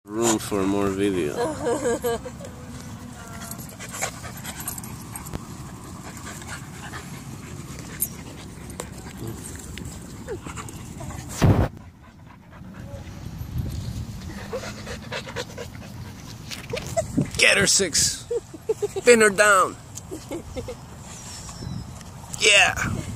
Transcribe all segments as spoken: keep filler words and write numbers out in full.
Room for more video. Get her, Six. Pin her down. Yeah.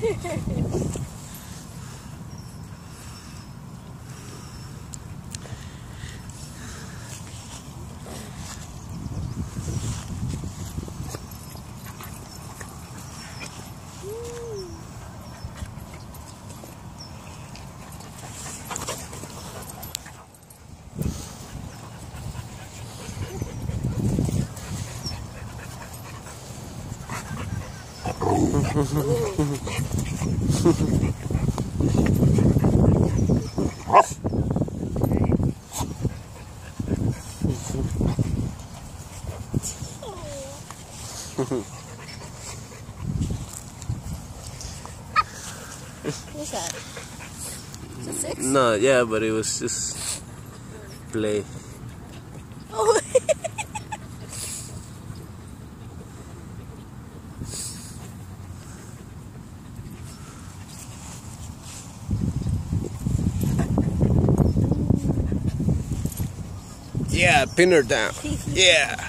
What's that? Is it six? No, yeah, but it was just play. Oh. Yeah, pin her down. Yeah.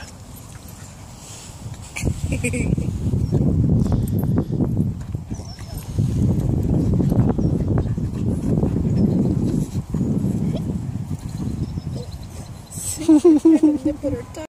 Put her down.